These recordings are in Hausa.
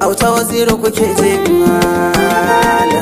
auta waziri kuke je malam.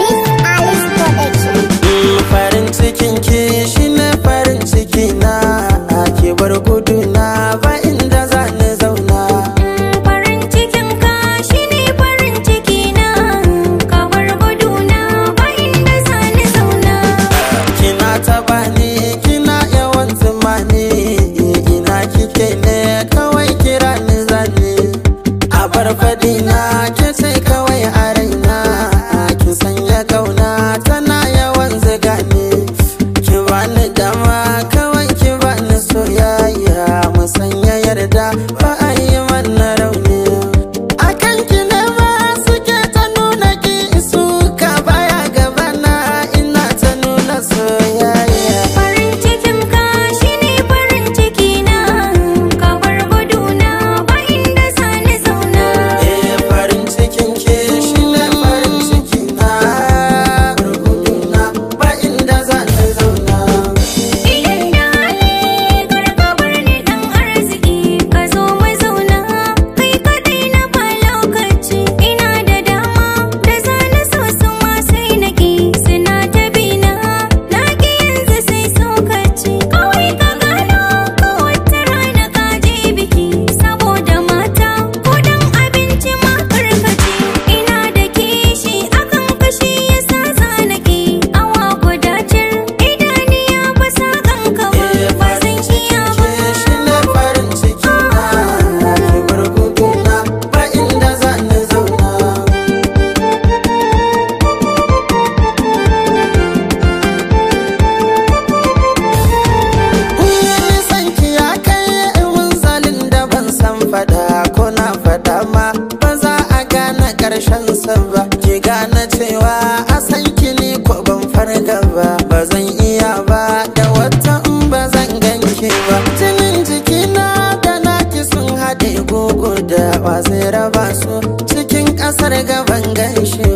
Farin cikin ki shine farin ciki na, ke bar gudu na ba inda za ni zauna. Farin cikin ka shine farin ciki na, ka bar gudu na ba inda za ni zauna. Kina taba ni kina yawan zumani, ina kike ne kawai kira ni zani. A bar fadi na ke ce kawai a raina, ki sanya kauna tana yawan ziga ni. Ki bani dama kawai ki bani soyayya, mu sanya yarda ba a yi mana rauni. Akan ki ne ba suke ta nuna ki su ka baya gabana, ina ta nuna soyayya. Farin cikin ka shine farin ciki na, ka bar gudu na ba inda za ni zauna. Farin cikin ki shine farin ciki na, gudu na ba inda za ni zauna. Idan da hali kar ka bar ni dan arziki, ka zo mu zauna kai kadai na ba lokaci. Ina da dama da za ni so su ma sai na ki, suna ta bina na ki yanzu sai sokaci. Kawai ka gano ko wata rana ka je biki, saboda mata ko dan abinci ma karkaci. Ina da kishi akan kashi yasa zanaki, awa guda cir idaniya ba sa ganka ba zan iya ba. Shine farin ciki na, ki bar gudu na ba inda za ni zauna. Nisan ki ya kai munzalin da ban san fada ko na fada ma ba za a gane karshen sa ba. Ki gane cewa a san ki ni ko ban farga ba, ba zan iya ba da wata in ba zan ganki ba. Jinin jikina da naki sun haɗe gugu da wa zai raba su, cikin ƙasar gaban ganshi